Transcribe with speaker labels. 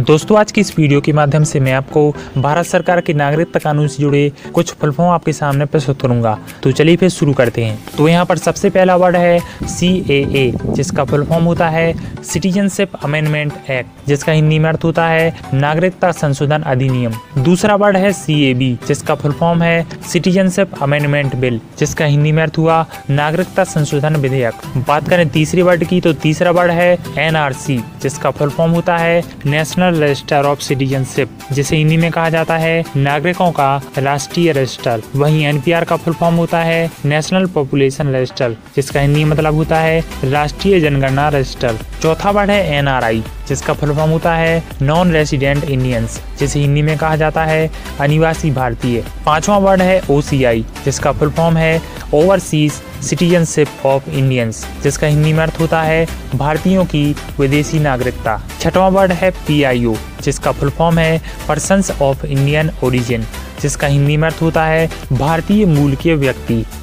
Speaker 1: दोस्तों आज की इस वीडियो के माध्यम से मैं आपको भारत सरकार के नागरिकता कानून से जुड़े कुछ फुल फॉर्म आपके सामने प्रस्तुत करूंगा। तो चलिए फिर शुरू करते हैं। तो यहाँ पर सबसे पहला वर्ड है CAA, जिसका फुल फॉर्म होता है सिटीजनशिप अमेंडमेंट एक्ट, जिसका हिंदी में अर्थ होता है नागरिकता संशोधन अधिनियम। दूसरा वर्ड है CAB, जिसका फुल फॉर्म है सिटीजनशिप अमेंडमेंट बिल, जिसका हिंदी में अर्थ हुआ नागरिकता संशोधन विधेयक। बात करें तीसरी वर्ड की, तो तीसरा वर्ड है NRC, जिसका फुल फॉर्म होता है नेशनल रजिस्टर ऑफ सिटीजनशिप, जिसे हिंदी में कहा जाता है नागरिकों का राष्ट्रीय रजिस्टर। वहीं NPR का फुल फॉर्म होता है नेशनल पॉपुलेशन रजिस्टर, जिसका हिंदी मतलब होता है राष्ट्रीय जनगणना रजिस्टर। चौथा वर्ड है NRI, जिसका फुल फॉर्म होता है नॉन रेसिडेंट इंडियंस, जिसे हिंदी में कहा जाता है अनिवासी भारतीय। पांचवा वर्ड है OCI, जिसका फुल फॉर्म है ओवरसीज सिटीजनशिप ऑफ इंडियंस, जिसका हिंदी में अर्थ होता है भारतीयों की विदेशी नागरिकता। छठवां वर्ड है PIO, जिसका फुल फॉर्म है पर्सन्स ऑफ इंडियन ओरिजिन, जिसका हिंदी में अर्थ होता है भारतीय मूल के व्यक्ति।